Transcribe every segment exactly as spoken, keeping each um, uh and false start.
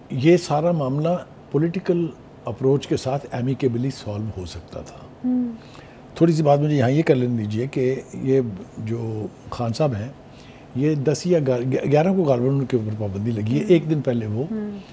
یہ سارا معاملہ پولیٹیکل اپروچ کے ساتھ ایمیکیبلی سالو ہو سکتا تھا. تھوڑی سی بات مجھے یہاں یہ کر لینے دیجیے کہ یہ جو خان صاحب ہیں یہ دس یا گیارہ کو غالباً ان کے اوپر پابندی لگی ہے. ایک دن پہلے وہ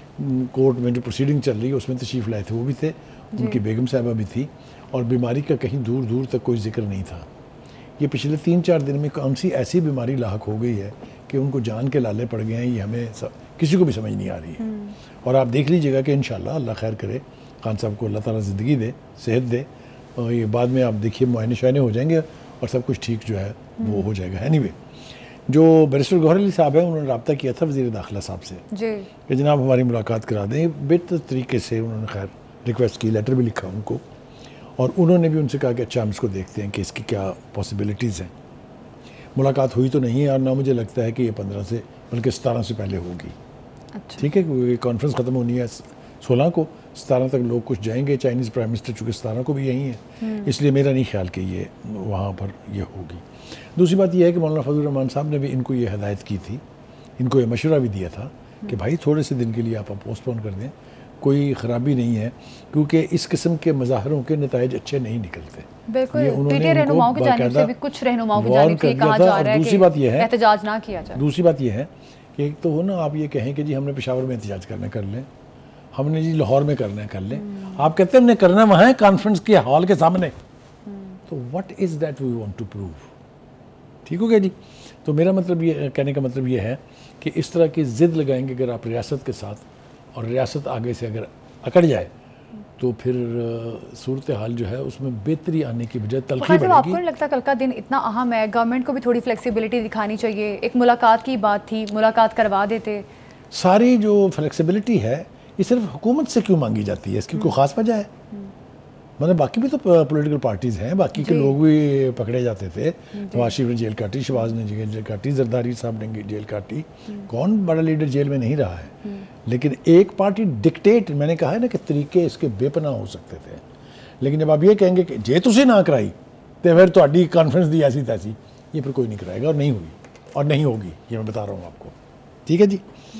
کورٹ میں جو پروسیڈنگ چل رہی ہے اس میں تشریف لائے تھے, وہ بھی تھے, ان کی بیگم صاحبہ بھی تھی, اور بیماری کا کہیں دور دور تک کوئی ذکر نہیں تھا. یہ پچھلے تین چار دن میں کون سی ایسی بیماری لاحق ہو گئی ہے کہ ان کو جان کے لالے پڑ گئے ہیں, یہ ہمیں کسی کو بھی سمجھ نہیں آ رہی ہے. اور آپ دیکھ لیجیے گا کہ انشاءاللہ اللہ خیر کرے, خان صاحب کو اللہ تعالیٰ زندگی دے, صحت دے, اور یہ بعد میں آپ دیکھیے معائنے شائنے ہو جائیں گے اور سب کچھ ٹھیک جو ہے وہ ہو جائے گا. اینی وے, جو بیرسٹر گوہر علی صاحب ہیں انہوں نے رابطہ کیا تھا وزیر داخلہ صاحب سے جی کہ جناب ہماری ملاقات کرا دیں. بہتر طریقے سے انہوں نے خیر ریکویسٹ کی, لیٹر بھی لکھا ان کو, اور انہوں نے بھی ان سے کہا کہ اچھا ہم اس کو دیکھتے ہیں کہ اس کی کیا پاسبلٹیز ہیں. ملاقات ہوئی تو نہیں ہے, اور نہ مجھے لگتا ہے کہ یہ پندرہ سے بلکہ ستارہ سے پہلے ہوگی. ٹھیک ہے, کیونکہ کانفرنس ختم ہونی ہے سولہ کو, ستارہ تک لوگ کچھ جائیں گے. چائنیز پرائم منسٹر چونکہ ستارہ کو بھی یہیں ہے, اس لیے میرا نہیں خیال کہ یہ وہاں پر یہ ہوگی. دوسری بات یہ ہے کہ مولانا فضل الرحمان صاحب نے بھی ان کو یہ ہدایت کی تھی, ان کو یہ مشورہ بھی دیا تھا کہ بھائی تھوڑے سے دن کے لیے آپ پوسٹ پون کر دیں, کوئی خرابی نہیں ہے, کیونکہ اس قسم کے مظاہروں کے نتائج اچھے نہیں نکلتے. بالکل, پی ٹی آئی رہنماؤں کی جانب سے بھی کچھ رہنماؤں کی جانب سے کہا جا رہا ہے کہ احتجاج نہ کیا جائے. دوسری بات یہ ہے کہ ایک تو ہو نا, آپ یہ کہیں کہ جی ہم نے پشاور میں احتجاج کرنا کر لیں, ہم نے جی لاہور میں کرنا ہے کر لیں. آپ کہتے ہیں ہم نے کرنا وہاں ہے کانفرنس کے ہال کے سامنے, تو what is that we want to prove. ٹھیک ہو گیا جی. تو میرا مطلب یہ کہنے کا مطلب یہ ہے کہ اس طرح کی ضد لگائیں گے اگر آپ ریاست کے ساتھ, اور ریاست آگے سے اگر اکڑ جائے تو پھر صورتحال جو ہے اس میں بہتری آنے کی بجائے تلخی بڑھے گی. آپ کو نہیں لگتا کل کا دن اتنا اہم ہے, گورنمنٹ کو بھی تھوڑی فلیکسیبلٹی دکھانی چاہیے؟ ایک ملاقات کی بات تھی, ملاقات کروا دیتے. ساری جو فلیکسیبلٹی ہے یہ صرف حکومت سے کیوں مانگی جاتی ہے؟ اس کی کوئی خاص وجہ ہے؟ مطلب باقی بھی تو پولیٹیکل پارٹیز ہیں, باقی کے لوگ بھی پکڑے جاتے تھے. نواز شریف نے جیل کاٹی, شہباز نے جیل کاٹی, زرداری صاحب نے جیل کاٹی, کون بڑا لیڈر جیل میں نہیں رہا ہے. لیکن ایک پارٹی ڈکٹیٹ, میں نے کہا ہے نا کہ طریقے اس کے بے پناہ ہو سکتے تھے, لیکن جب آپ یہ کہیں گے کہ جے تسی نہ کرائی تو پھر تہاڈی کانفرنس دی ایسی تیسی, یہ پھر کوئی نہیں کرائے گا, اور نہیں ہوئی اور نہیں ہوگی, یہ میں بتا رہا ہوں آپ کو. ٹھیک ہے جی.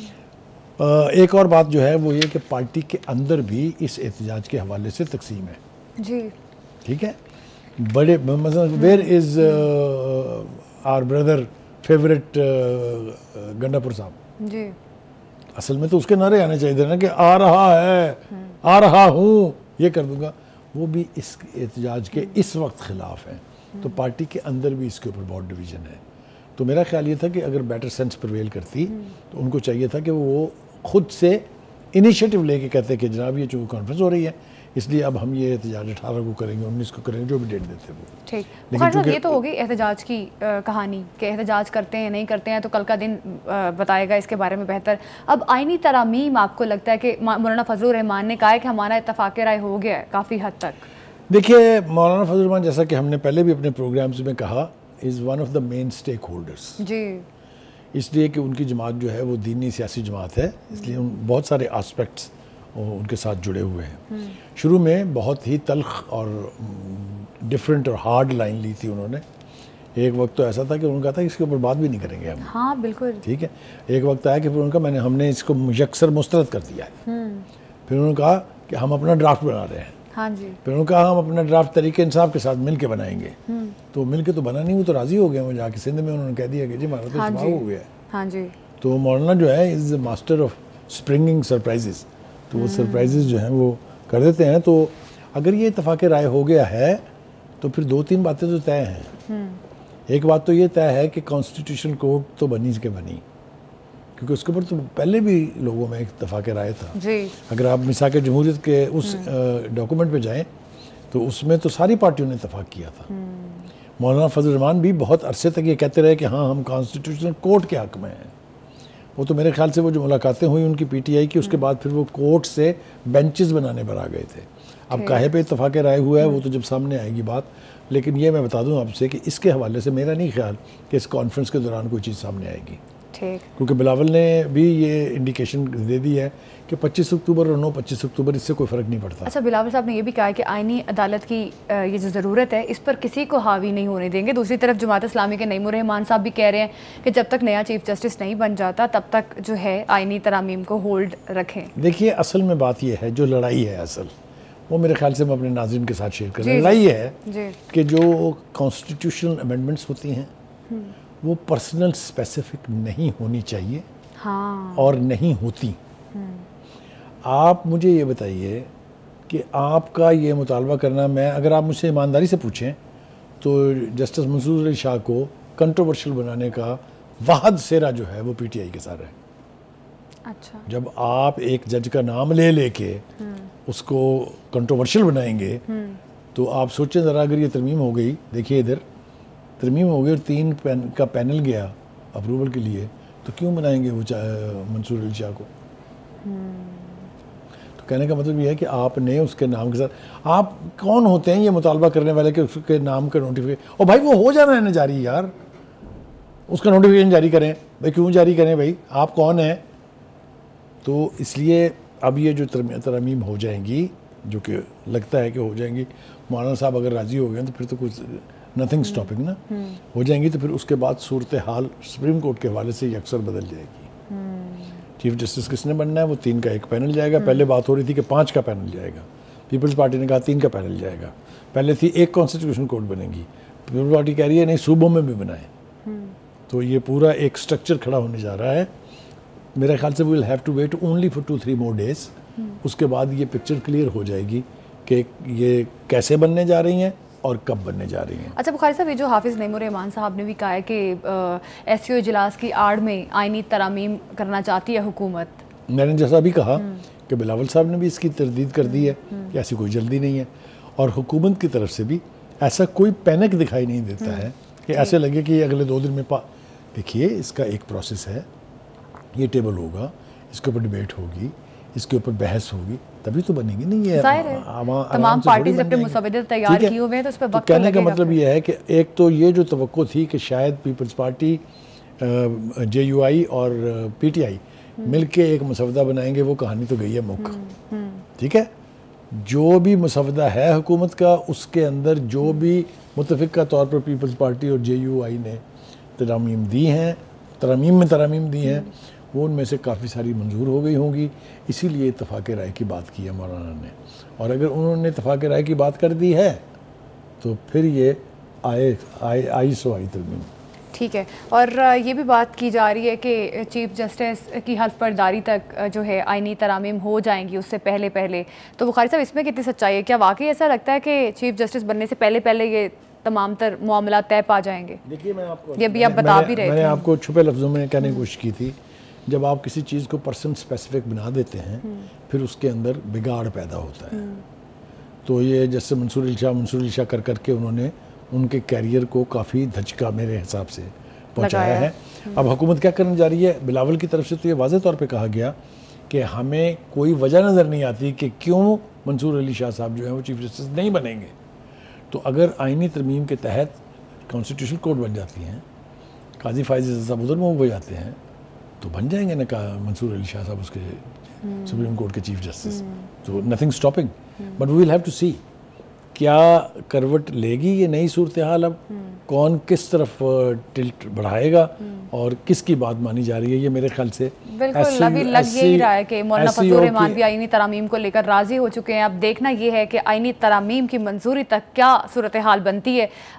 ایک اور بات جو ہے وہ یہ کہ پارٹی کے اندر بھی اس احتجاج کے حوالے سے تقسیم ہے. جی ٹھیک ہے, بڑے مثلا where is our brother favourite Gandapur صاحب, جی اصل میں تو اس کے نعرے آنے چاہیے تھے نا کہ آ رہا ہے, آ رہا ہوں, یہ کر دوں گا. وہ بھی اس احتجاج کے اس وقت خلاف ہیں, تو پارٹی کے اندر بھی اس کے اوپر بہت ڈویژن ہے. تو میرا خیال یہ تھا کہ اگر بیٹر سینس پرویل کرتی تو ان کو چاہیے تھا کہ وہ خود سے انیشیٹو لے کے کہتے کہ جناب یہ جو کانفرنس ہو رہی ہے اس لیے اب ہم یہ احتجاج اٹھارہ کو کریں گے, انیس کو کریں گے, جو بھی ڈیٹ دیتے وہ. ٹھیک, خیر صاحب یہ تو ہوگی احتجاج کی کہانی کہ احتجاج کرتے ہیں نہیں کرتے ہیں تو کل کا دن بتائے گا اس کے بارے میں بہتر. اب آئینی ترامیم آپ کو لگتا ہے کہ مولانا فضل الرحمان نے کہا ہے کہ ہمارا اتفاق رائے ہو گیا ہے کافی حد تک؟ دیکھیے مولانا فضل الرحمان جیسا کہ ہم نے پہلے بھی اپنے پروگرامز میں کہا is one of the main stakeholders. جی, اس لیے کہ ان کی جماعت جو ہے وہ دینی سیاسی جماعت ہے, اس لیے ان بہت سارے آسپیکٹس ان کے ساتھ جڑے ہوئے ہیں. شروع میں بہت ہی تلخ اور ڈیفرنٹ اور ہارڈ لائن لی تھی انہوں نے. ایک وقت تو ایسا تھا کہ انہوں نے کہا تھا کہ اس کے اوپر بات بھی نہیں کریں گے ہم. ہاں بالکل. ٹھیک ہے, ایک وقت آیا کہ پھر انہوں نے کہا میں نے ہم نے اس کو یکسر مسترد کر دیا ہے. پھر انہوں نے کہا کہ ہم اپنا ڈرافٹ بنا رہے ہیں. ہاں جی. پھر انہوں نے کہا ہم اپنا ڈرافٹ طریقے انصاف کے ساتھ مل کے بنائیں گے. تو مل کے تو بنا نہیں, وہ تو راضی ہو گئے. وہ جا کے سندھ میں انہوں نے کہہ دیا کہ جی ہمارا تو اجماع ہو گیا ہے. ہاں جی. تو مولانا جو ہے is a master of springing surprises, تو وہ سرپرائزز جو ہیں وہ کر دیتے ہیں. تو اگر یہ اتفاق رائے ہو گیا ہے تو پھر دو تین باتیں تو طے ہیں. ایک بات تو یہ طے ہے کہ کانسٹیٹیوشن کورٹ تو بنی کے بنی, کیونکہ اس کے اوپر تو پہلے بھی لوگوں میں اتفاق رائے تھا. جی. اگر آپ میثاق جمہوریت کے اس ڈاکومنٹ پہ جائیں تو اس میں تو ساری پارٹیوں نے اتفاق کیا تھا. مولانا فضل الرحمان بھی بہت عرصے تک یہ کہتے رہے کہ ہاں ہم کانسٹیٹیوشنل کورٹ کے حق میں ہیں. وہ تو میرے خیال سے وہ جو ملاقاتیں ہوئی ان کی پی ٹی آئی کی, اس کے بعد پھر وہ کورٹ سے بینچز بنانے پر آ گئے تھے. اب کاہے پہ اتفاق رائے ہوا ہے وہ تو جب سامنے آئے گی بات. لیکن یہ میں بتا دوں آپ سے کہ اس کے حوالے سے میرا نہیں خیال کہ اس کانفرنس کے دوران کوئی چیز سامنے آئے گی. کیونکہ بلاول نے بھی یہ انڈیکیشن دے دی ہے کہ پچیس اکتوبر اور نو پچیس اکتوبر اس سے کوئی فرق نہیں پڑتا. اچھا بلاول صاحب نے یہ بھی کہا ہے کہ آئینی عدالت کی یہ جو ضرورت ہے اس پر کسی کو حاوی نہیں ہونے دیں گے. دوسری طرف جماعت اسلامی کے نعیم الرحمان صاحب بھی کہہ رہے ہیں کہ جب تک نیا چیف جسٹس نہیں بن جاتا تب تک جو ہے آئینی ترامیم کو ہولڈ رکھیں. دیکھیے اصل میں بات یہ ہے جو لڑائی ہے اصل وہ میرے خیال سے میں اپنے ناظرین کے ساتھ شیئر کر رہا ہوں. لڑائی ہے کہ جو کانسٹیٹیوشنل امینڈمنٹس ہوتی ہیں وہ پرسنل اسپیسیفک نہیں ہونی چاہیے اور نہیں ہوتی. آپ مجھے یہ بتائیے کہ آپ کا یہ مطالبہ کرنا, میں اگر آپ مجھ سے ایمانداری سے پوچھیں تو جسٹس منصور علی شاہ کو کنٹروورشل بنانے کا واحد سہرا جو ہے وہ پی ٹی آئی کے ساتھ ہے. اچھا جب آپ ایک جج کا نام لے لے کے اس کو کنٹروورشل بنائیں گے تو آپ سوچیں ذرا, اگر یہ ترمیم ہو گئی, دیکھیے ادھر ترمیم ہو گئی اور تین پین کا پینل گیا اپروول کے لیے, تو کیوں بنائیں گے وہ منصور علی شاہ کو؟ تو کہنے کا مطلب یہ ہے کہ آپ نے اس کے نام کے ساتھ, آپ کون ہوتے ہیں یہ مطالبہ کرنے والے کہ اس کے نام کا نوٹیفیکیشن, اور بھائی وہ ہو جانا ہے نا جاری یار, اس کا نوٹیفیکیشن جاری کریں بھائی, کیوں جاری کریں بھائی, آپ کون ہیں؟ تو اس لیے اب یہ جو ترمیم ہو جائیں گی, جو کہ لگتا ہے کہ ہو جائیں گی, مولانا صاحب اگر راضی ہو گئے تو پھر تو کچھ نتھنگ اسٹاپنگ نا ہو جائیں گی, تو پھر اس کے بعد صورتحال سپریم کورٹ کے حوالے سے اکثر بدل جائے گی. چیف جسٹس کس نے بننا ہے, وہ تین کا ایک پینل جائے گا. پہلے بات ہو رہی تھی کہ پانچ کا پینل جائے گا, پیپلز پارٹی نے کہا تین کا پینل جائے گا. پہلے تھی ایک کانسٹیٹیوشن کورٹ بنے گی, پیپلز پارٹی کہہ رہی ہے نہیں صوبوں میں بھی بنائیں. تو یہ پورا ایک سٹرکچر کھڑا ہونے جا رہا ہے. میرے خیال سے we will have to wait only for two three more days. اس کے بعد یہ پکچر کلیئر ہو جائے گی کہ یہ کیسے بننے جا رہی ہیں اور کب بننے جا رہی ہیں. اچھا بخاری صاحب, یہ جو حافظ نعیم الرحمان صاحب نے بھی کہا ہے کہ ایس سی او اجلاس کی آڑ میں آئینی ترامیم کرنا چاہتی ہے حکومت. میں نے جیسا بھی کہا کہ بلاول صاحب نے بھی اس کی تردید کر دی ہے کہ ایسی کوئی جلدی نہیں ہے, اور حکومت کی طرف سے بھی ایسا کوئی پینک دکھائی نہیں دیتا ہے کہ ایسے لگے کہ یہ اگلے دو دن میں پا دیکھیے اس کا ایک پروسیس ہے, یہ ٹیبل ہوگا, اس کے اوپر ڈیبیٹ ہوگی, اس کے اوپر بحث ہوگی, تبھی تو بنے گی. نہیں یہ تمام پارٹیز اپنے مسودے تیار کیے ہوئے ہیں تو اس پہ وقت کہنے کا مطلب یہ ہے کہ ایک تو یہ جو توقع تھی کہ شاید Peoples Party, J U I اور پی ٹی آئی مل کے ایک مسودہ بنائیں گے, وہ کہانی تو گئی ہے مک. ٹھیک ہے, جو بھی مسودہ ہے حکومت کا اس کے اندر جو بھی متفقہ طور پر پیپلز پارٹی اور جے یو آئی نے ترامیم دی ہیں, ترامیم میں ترامیم دی ہیں, وہ ان میں سے کافی ساری منظور ہو گئی ہوں گی. اسی لیے اتفاق رائے کی بات کی ہے مولانا نے, اور اگر انہوں نے اتفاق رائے کی بات کر دی ہے تو پھر یہ آئے آئے آئی سو آئی ترمیم. ٹھیک ہے, اور یہ بھی بات کی جا رہی ہے کہ چیف جسٹس کی حلف برداری تک جو ہے آئینی ترامیم ہو جائیں گی اس سے پہلے پہلے. تو بخاری صاحب اس میں کتنی سچائی ہے؟ کیا واقعی ایسا لگتا ہے کہ چیف جسٹس بننے سے پہلے پہلے یہ تمام تر معاملات طے پا جائیں گے؟ دیکھیے میں آپ کو یہ بھی آپ بتا بھی رہے تھے, میں نے آپ کو چھپے لفظوں میں کہنے کی کوشش کی تھی, جب آپ کسی چیز کو پرسن اسپیسیفک بنا دیتے ہیں پھر اس کے اندر بگاڑ پیدا ہوتا ہے. تو یہ جیسے منصور علی شاہ منصور علی شاہ کر کر کے انہوں نے ان کے کیریئر کو کافی دھچکا میرے حساب سے پہنچایا ہے. اب حکومت کیا کرنے جا رہی ہے؟ بلاول کی طرف سے تو یہ واضح طور پہ کہا گیا کہ ہمیں کوئی وجہ نظر نہیں آتی کہ کیوں منصور علی شاہ صاحب جو ہیں وہ چیف جسٹس نہیں بنیں گے. تو اگر آئینی ترمیم کے تحت کانسٹیٹیوشن کورٹ بن جاتی ہیں, قاضی فائز صاحب ادھر میں ہو جاتے ہیں, تو بن جائیں گے نا منصور علی شاہ صاحب اس کے سپریم کورٹ کے چیف جسٹس. تو nothing stopping, but we will have to see کیا کروٹ لے گی یہ نئی صورتحال, اب کون کس طرف ٹلٹ بڑھائے گا اور کس کی بات مانی جا رہی ہے. یہ میرے خیال سے بالکل ابھی لگ یہی رہا ہے کہ مولانا فضل الرحمان بھی آئینی ترامیم کو لے کر راضی ہو چکے ہیں. اب دیکھنا یہ ہے کہ آئینی ترامیم کی منظوری تک کیا صورتحال بنتی ہے.